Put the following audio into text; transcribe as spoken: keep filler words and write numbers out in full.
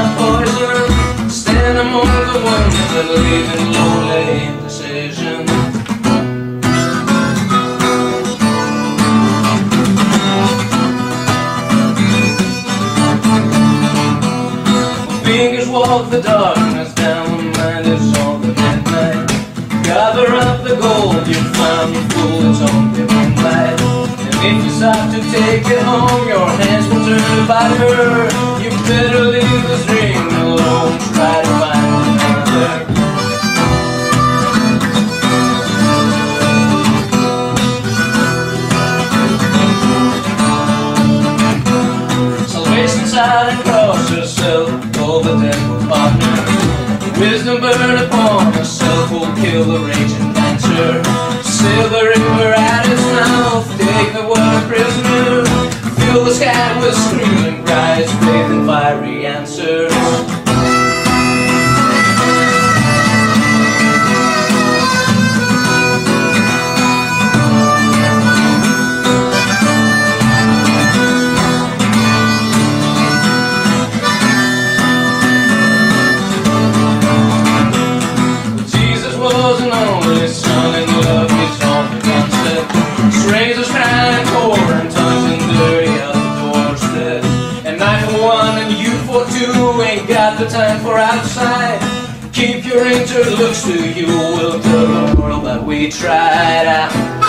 my poison. Stand among the ones that live in lonely indecision. Fingers walk the darkness down, the mind is on the midnight. Gather up the gold, you find the fool that's on the moonlight. And if you stop to take it home, your hands will turn to bite her. You better leave this dream alone, try to find another. Salvation side and cross yourself, oh the devil partner. Wisdom burn upon yourself will kill the raging dancer. Sail the river at its mouth, take the water prisoner. Fill the sky with screaming cries, faith and fiery answers. Strangers crying poor and tongues and dirty out the doorstep. And night for one and you for two ain't got the time for outside. Keep your interlooks to you, we'll tell the world that we tried out.